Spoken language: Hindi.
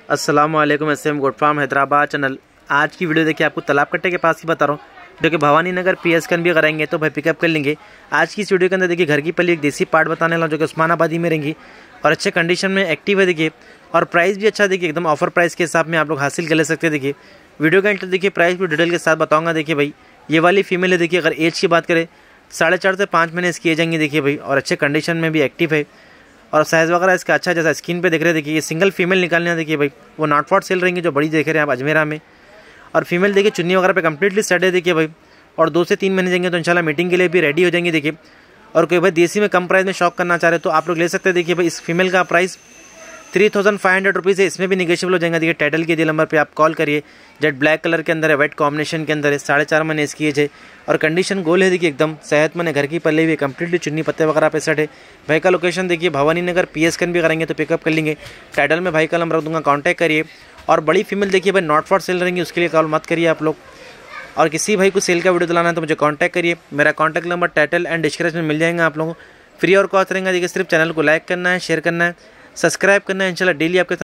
अस्सलामुअलैकुम। SM goat farm Hyderabad channel. आज की वीडियो देखिए आपको तालाब कट्टे के पास ही बता रहा हूँ, जो कि भवानी नगर PS भी कराएंगे तो भाई पिकअप कर लेंगे। आज की इस वीडियो के अंदर देखिए घर की पली एक देसी पार्ट बताने वाला, जो कि उस्मानाबादी में रहेंगी और अच्छे कंडीशन में एक्टिव है देखिए, और प्राइस भी अच्छा देखिए, एकदम ऑफर प्राइस के हिसाब में आप लोग हासिल कर ले सकते हैं। देखिए वीडियो का एंटर देखिए, प्राइस भी डिटेल के साथ बताऊँगा। देखिए भाई ये वाली फीमेल है देखिए, अगर एज की बात करें 4.5 से 5 महीने इसकी एज आएंगी देखिए भाई, और अच्छे कंडीशन में भी एक्टिव है और साइज़ वगैरह इसका अच्छा, जैसा स्क्रीन पे देख रहे हैं देखिए, ये सिंगल फीमेल निकालने देखिए भाई, वो नॉट फॉर सेल रहेंगी जो बड़ी देख रहे हैं आप अजमेरा में। और फीमेल देखिए चुन्नी वगैरह पे कंप्लीटली सेट है देखिए भाई, और 2 से 3 महीने जाएंगे तो इंशाल्लाह मीटिंग के लिए भी रेडी हो जाएंगे देखिए। और कोई भाई देसी में कम प्राइस में शॉप करना चाह रहे तो आप लोग ले सकते हैं। देखिए भाई इस फीमेल का प्राइस 3500 रुपीज़ है, इसमें भी निगेशियबल हो जाएगा। देखिए टाइटल के दिए नंबर पे आप कॉल करिए। जेट ब्लैक कलर के अंदर है, वेट कॉम्बिनेशन के अंदर है, 4.5 महीने इसकी एज है और कंडीशन गोल है देखिए, एकदम सेहतमंद है। घर की पल्ले हुई कंप्लीटली चुन्नी पत्ते वगैरह पे सेट है। भाई का लोकेशन देखिए भवानी नगर PS भी करेंगे तो पिकअप कर लेंगे। टाइटल में भाई का नंबर रख दूंगा, कॉन्टैक्ट करिए। और बड़ी फीमेल देखिए भाई नॉट फॉर सेल रहेंगी, उसके लिए कॉल मत करिए आप लोग। और किसी भाई को सेल का वीडियो दिलाना है तो मुझे कॉन्टैक्ट करिए। मेरा contact number title and description में मिल जाएगा आप लोगों को। फ्री और कॉस्ट रहेंगे देखिए, सिर्फ चैनल को लाइक करना है, शेयर करना है, सब्सक्राइब करना है। इंशाल्लाह डेली आपके